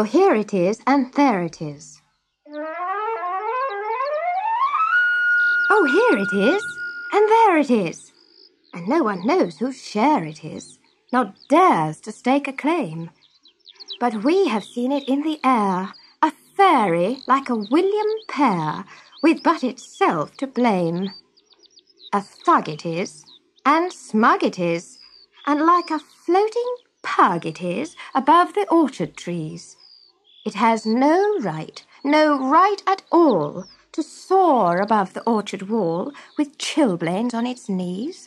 Well, here it is, and there it is. Oh, here it is, and there it is. And no one knows whose share it is, not dares to stake a claim. But we have seen it in the air, a fairy like a William Pear, with but itself to blame. A thug it is, and smug it is, and like a floating pug it is above the orchard trees. It has no right at all, to soar above the orchard wall with chilblains on its knees.